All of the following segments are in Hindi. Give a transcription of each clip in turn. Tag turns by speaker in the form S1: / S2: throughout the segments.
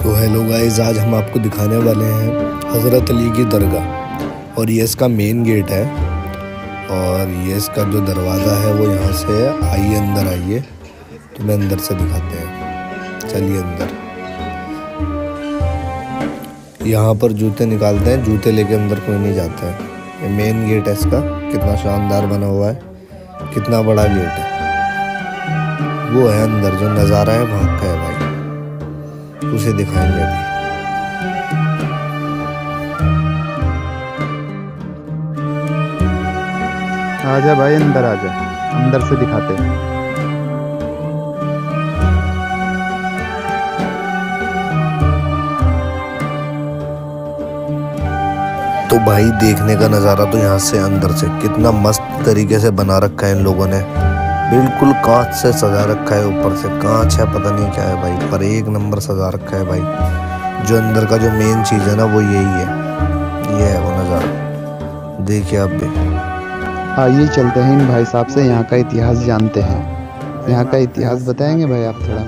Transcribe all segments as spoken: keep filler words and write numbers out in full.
S1: तो हेलो गाइस, आज हम आपको दिखाने वाले हैं हज़रत अली की दरगाह। और ये इसका मेन गेट है और ये इसका जो दरवाज़ा है वो यहाँ से है। आइए अंदर आइए, तुम्हें अंदर से दिखाते हैं। चलिए अंदर। यहाँ पर जूते निकालते हैं, जूते लेके अंदर कोई नहीं जाता है। ये मेन गेट है इसका। कितना शानदार बना हुआ है, कितना बड़ा गेट है। वो है अंदर जो नज़ारा है वहाँ का है भाई, उसे दिखाएंगे अभी।
S2: आजा भाई अंदर आजा, अंदर से दिखाते हैं।
S1: तो भाई देखने का नज़ारा तो यहाँ से अंदर से कितना मस्त तरीके से बना रखा है इन लोगों ने। बिल्कुल कांच से सजा रखा है, ऊपर से कांच है, पता नहीं क्या है भाई, पर एक नंबर सजा रखा है भाई। जो अंदर का जो मेन चीज़ है ना वो यही है, ये है वो नज़ारा। देखिए आप भी।
S2: आइए चलते हैं इन भाई साहब से यहाँ का इतिहास जानते हैं। यहाँ का इतिहास बताएंगे भाई आप थोड़ा?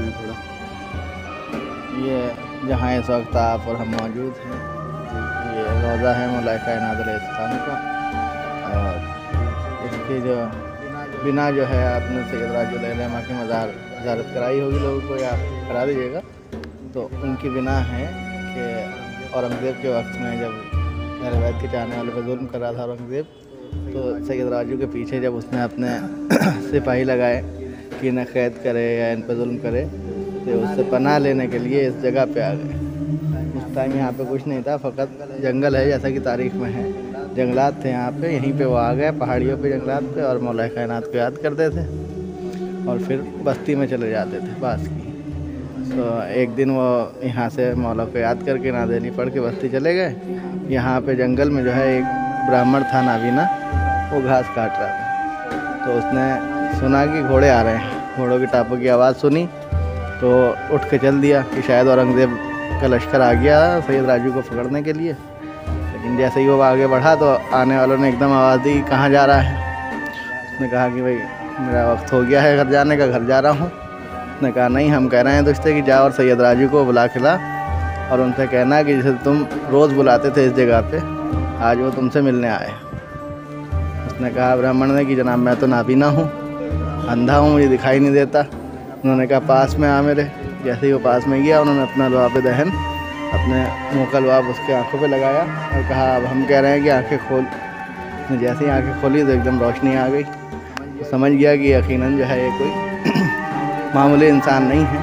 S3: ये जहाँ इस वक्त आप और हम मौजूद हैं, ये रोज़ा है मौलाना इनायत अलैहिस्सलाम का। और इसकी जो बिना जो है आपने सैयद राजुल उलमा की मज़ार ज़ियारत कराई होगी लोगों को, या करा दीजिएगा। तो उनकी बिना है कि औरंगज़ेब के वक्त में जब अहले बैत के चाहने वाले पर जुल्म कर रहा था औरंगज़ेब, तो सैयद राजू के पीछे जब उसने अपने सिपाही लगाए कि इन्हें कैद करे या इन पर जुल्म करे, तो उससे पनाह लेने के लिए इस जगह पे आ गए। उस टाइम यहाँ पे कुछ नहीं था, फ़कत जंगल है, जैसा कि तारीख़ में है। जंगलात थे यहाँ पे, यहीं पे वो आ गए पहाड़ियों पे जंगलात पे, और मौला कायनात को याद करते थे और फिर बस्ती में चले जाते थे पास की। तो एक दिन वो यहाँ से मौला को याद करके नाज़ेली पढ़ के बस्ती चले गए। यहाँ पे जंगल में जो है एक ब्राह्मण था नाबीना, वो घास काट रहा था। तो उसने सुना कि घोड़े आ रहे हैं, घोड़ों की टापों की आवाज़ सुनी, तो उठ के चल दिया कि शायद औरंगज़ेब का लश्कर आ गया सैयद राजू को पकड़ने के लिए। लेकिन जैसे ही वो आगे बढ़ा तो आने वालों ने एकदम आवाज़ दी, कहाँ जा रहा है? उसने कहा कि भाई मेरा वक्त हो गया है घर जाने का, घर जा रहा हूँ। उसने कहा नहीं, हम कह रहे हैं तुझसे कि जा और सैयद राजू को बुला खिला और उनसे कहना कि जैसे तुम रोज़ बुलाते थे इस जगह पे, आज वो तुमसे मिलने आए। उसने कहा ब्राह्मण ने कि जनाब मैं तो नाबीना हूँ, अंधा हूँ, मुझे दिखाई नहीं देता। उन्होंने कहा पास में आ मेरे। जैसे ही वो पास में गया, उन्होंने अपना लुआब दहन, अपने मुँह का लुआब उसके आँखों पे लगाया और कहा अब हम कह रहे हैं कि आंखें खोल। उसने जैसे ही आंखें खोली तो एकदम रोशनी आ गई। तो समझ गया कि यकीनन जो है ये कोई मामूली इंसान नहीं है।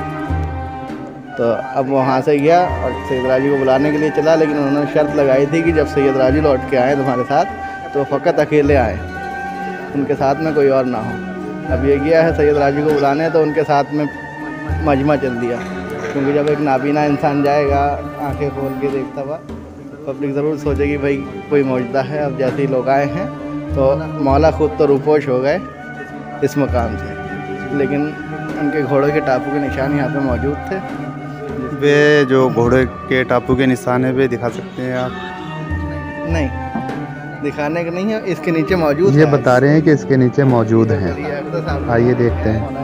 S3: तो अब वहाँ से गया और सैयद राजू को बुलाने के लिए चला, लेकिन उन्होंने शर्त लगाई थी कि जब सैयद राजू लौट के आए तुम्हारे साथ तो फ़कत अकेले आए, उनके साथ में कोई और ना हो। अब ये गया है सैयद राजू को बुलाने, तो उनके साथ में मजमा चल दिया, क्योंकि जब एक नाबीना इंसान जाएगा आंखें खोल के देखता हुआ, पब्लिक ज़रूर सोचेगी भाई कोई मौजूदा है। अब जैसे ही लोग आए हैं तो मौला खुद तो रूपोश हो गए इस मकाम से, लेकिन उनके घोड़ों के टापू के निशान यहाँ पे मौजूद थे।
S2: वे जो घोड़े के टापू के निशान है वे दिखा सकते हैं आप? नहीं,
S3: दिखाने के नहीं है, इसके नीचे मौजूद
S2: ये बता रहे हैं कि इसके नीचे मौजूद हैं। आइए देखते हैं।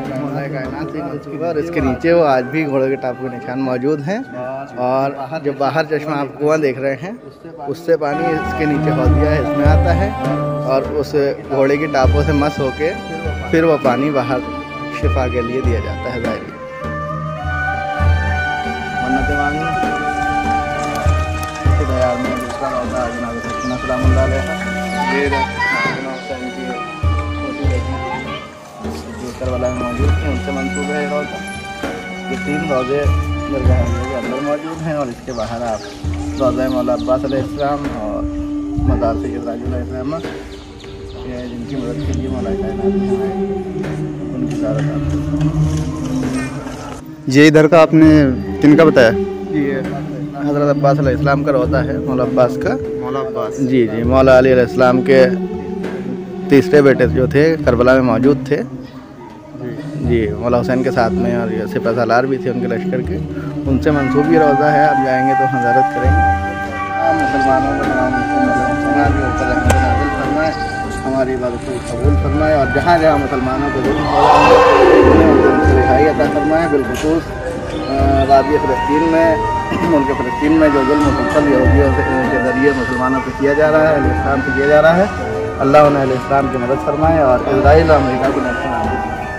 S3: और इसके नीचे वो आज भी घोड़े के टापू के निशान मौजूद हैं। और जो बाहर चश्मा आप कुआं देख रहे हैं, उससे पानी इसके नीचे हौदिया है, इसमें आता है और उस घोड़े की टापों से मस होके फिर वो पानी बाहर शिफा के लिए दिया जाता है। ज़ाहिर मन्नतें मांगना यार में दूसरा होता है जनाब सकीना सलामुल्लाह अलैहा, ये करबला में मौजूद हैं, उनसे मंसूब है रोज़ा। ये तीन रोज़े दरगाह के अंदर मौजूद हैं और इसके बाहर आप रोज़ा मौला अब्बास अलैहिस्सलाम और मज़ार सैयद राजू अलैहिस्सलाम, ये जिनकी मदद के लिए मौला कायनात उनकी ज़ियारत।
S2: ये इधर का आपने किनका बताया?
S3: ये हज़रत अब्बास अलैहिस्सलाम का रोज़ा है, मौला अब्बास का।
S2: मौला अब्बास? जी
S3: जी, मौला अली अलैहिस्सलाम के तीसरे बेटे जो थे करबला में मौजूद थे जी, मौला हुसैन के साथ में, और ये सिपह सालार भी थे उनके लश्कर के, उनसे मंसूब ये रोज़ा है। आप जाएंगे तो हज़ारत करेंगे। मुसलमानों को तमाम नाज़िल फरमाए, हमारी इबादत को कबूल फरमाए और जहाँ जहाँ मुसलमानों को जुल्म हो रहा है उन्हें रिहाई अता फरमाए। बिलखुसूस वादी फ़लस्तीन में मुल्क फ़लस्तीन में जो जुल्म मुसलसल यहूदियों के ज़रिए मुसलमानों पर किया जा रहा है, अहले इस्लाम पर किया जा रहा है, अल्लाह उन्हें अहले इस्लाम की मदद फरमाए और इजराइल और अमेरिका को नुकसान